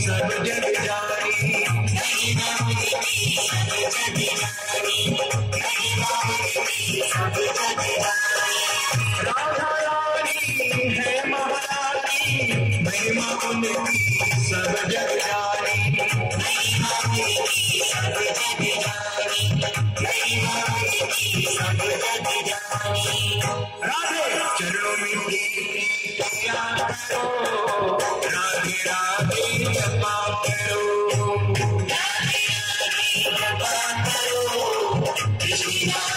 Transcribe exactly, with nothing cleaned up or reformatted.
सब जग जानी, महिमा उनकी सब जग जानी, महिमा उनकी सब जग जानी। राधा रानी है महारानी, महिमा उनकी सब जग जानी, महिमा उनकी सब जग जानी, महिमा उनकी सब जग जानी। राधे चरणों में प्रिया करो, राधे राधे जपा करो, राधे राधे जपा करो, कृष्ण